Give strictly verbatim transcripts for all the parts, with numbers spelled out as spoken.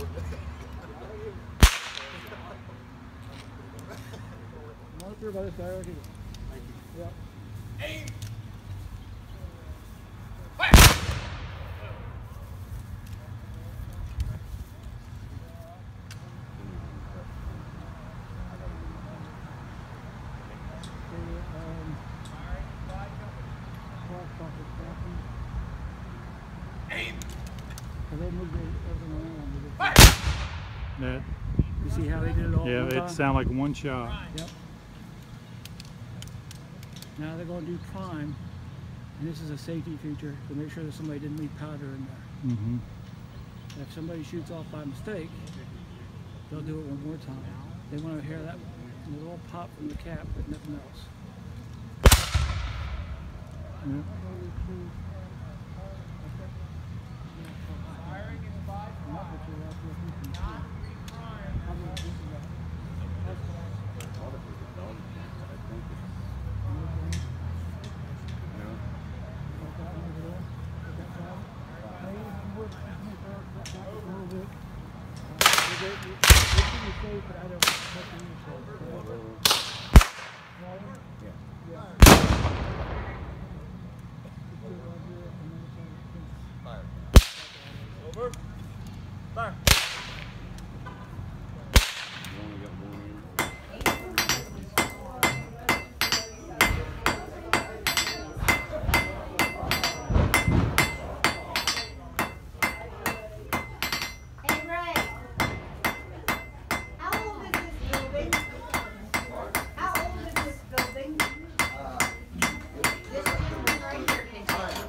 Marker by this side right here. Thank you. Yep. Aim! Aim! So they moved everything around. Fire! That, You see how they did it all yeah, at one it time? sounded like one shot. Yep. Now they're going to do prime, and this is a safety feature to make sure that somebody didn't leave powder in there. Mm-hmm. If somebody shoots off by mistake, they'll do it one more time. They want to hear that little pop from the cap, but nothing else. Yeah. Over. Fire. Hey Ray, how old is this building? How old is this building? This gentleman right here can tell you.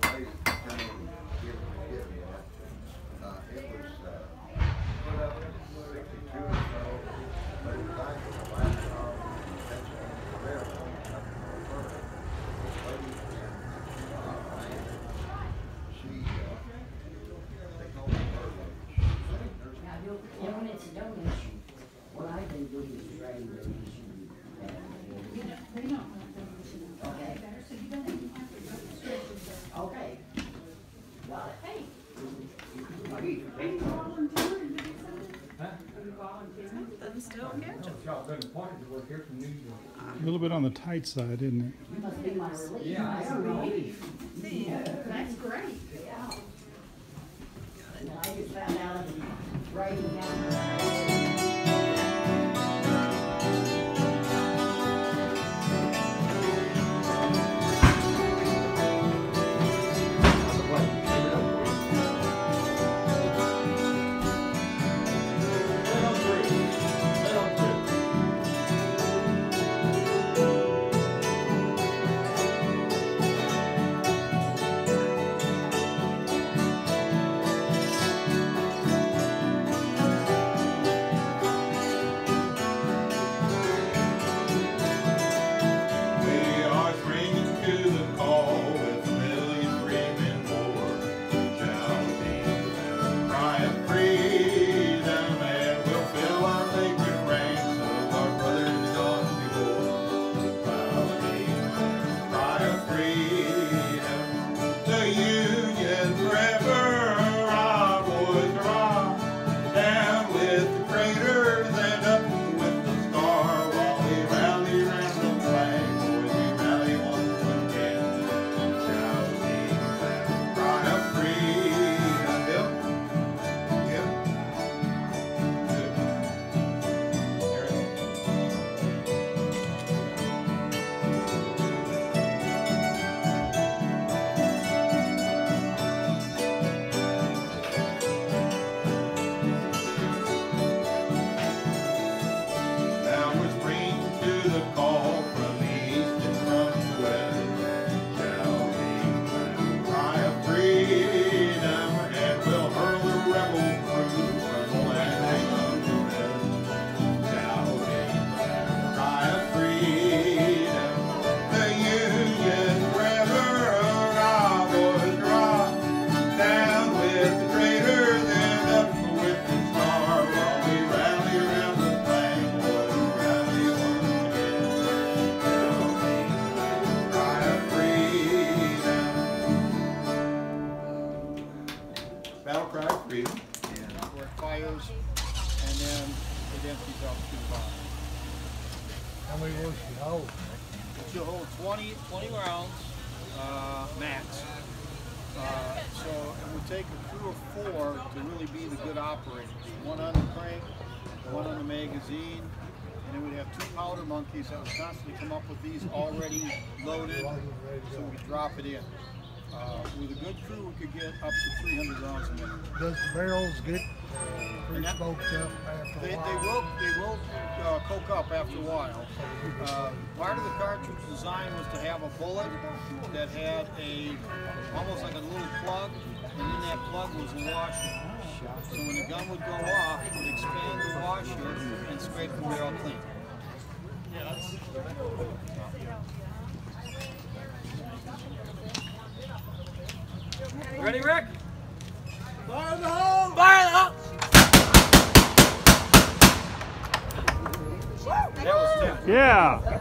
And when it's a donation, what I can do is write a donation. Okay. Okay. Got it. Hey. Are you ready? A little bit on the tight side, isn't it? You must be my relief. Yeah, I'm relief. That's great. Yeah. And I just found out I'm writing down. Hey it fires, and then it empties out to the bottom. How many words do you hold? It should hold twenty, twenty rounds, uh, max. Uh, so it would take a crew of four to really be the good operators. One on the crank, one on the magazine, and then we'd have two powder monkeys that would constantly come up with these already loaded, so we could drop it in. Uh, with a good crew, we could get up to three hundred rounds a minute. Does the barrels get uh, pretty smoked up after They, a while? they will, they will uh, coke up after a while. Uh, part of the cartridge design was to have a bullet that had a, almost like a little plug, and in that plug was a washer. So when the gun would go off, it would expand the washer and scrape the barrel clean. Ready, Rick? Fire the hole! Fire the hole! That was ten. Yeah.